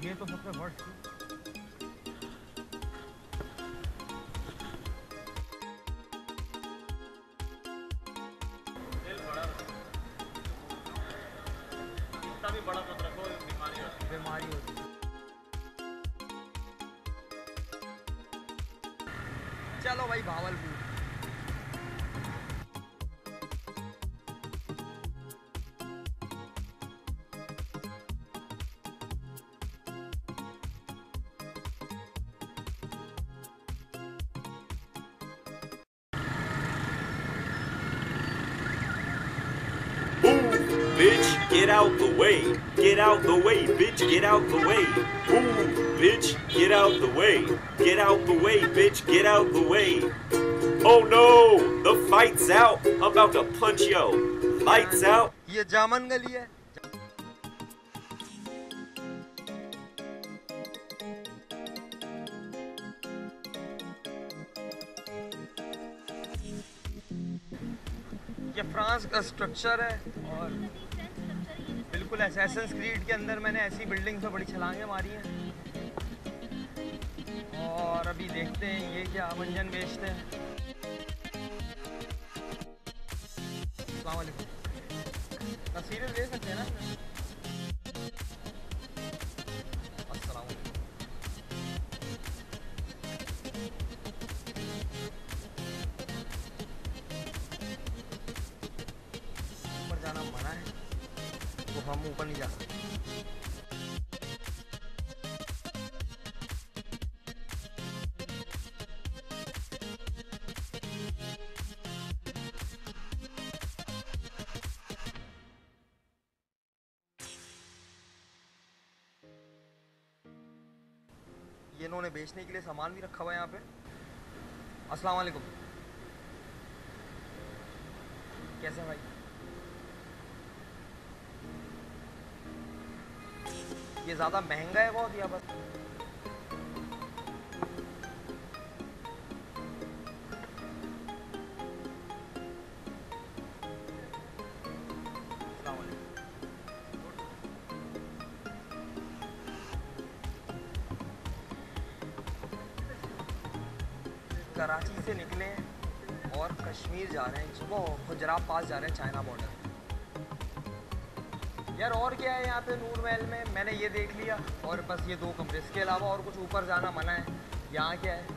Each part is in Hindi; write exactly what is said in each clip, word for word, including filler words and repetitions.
ये तो सबसे वर्स्ट थी। इतना भी बड़ा मत रखो, बीमारी होती है। बीमारी होती है। चलो भाई Bahawalpur. Bitch, get out the way. Get out the way, bitch, get out the way. Ooh, bitch, get out the way. Get out the way, bitch, get out the way. Oh no, the fight's out. I'm about to punch yo. Lights out. ये जामन गली है। ये फ्रांस का स्ट्रक्चर है और बिल्कुल असैसिन्स क्रीड के अंदर मैंने ऐसी बिल्डिंग्स में बड़ी छलांगे मारी हैं। और अभी देखते हैं ये क्या मंजन बेचते हैं। अस्सलाम वालेकुम। तस्वीरें ले सकते हैं ना? अस्सलाम वालेकुम। ऊपर जाना मना है तो हम ऊपर नहीं जा सकते। ये इन्होंने बेचने के लिए सामान भी रखा हुआ है यहाँ पे। अस्सलाम वालेकुम। कैसे भाई? ये ज़्यादा महंगा है बहुत या बस? अस्सलाम वालेकुम। कराची से निकले हैं और कश्मीर जा रहे हैं। सुबह गुजरात पास जा रहे हैं, चाइना बॉर्डर। यार और क्या है यहाँ पे नूर महल में? मैंने ये देख लिया और बस ये दो कमरे, इसके अलावा और कुछ ऊपर जाना मना है। यहाँ क्या है?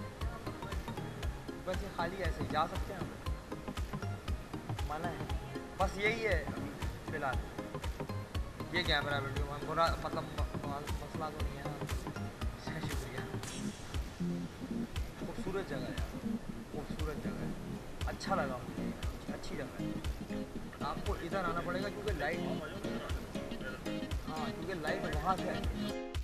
बस ये खाली ऐसे ही जा सकते हैं हम, मना है। बस यही है अभी फिलहाल। ये कैमरा वीडियो बुरा मतलब मसला तो नहीं है। शुक्रिया। खूबसूरत जगह है यार, खूबसूरत जगह है, अच्छा लगा मुझे, अच्छी जगह है। आपको इधर आना पड़ेगा क्योंकि लाइट, हाँ क्योंकि लाइट वहाँ से है।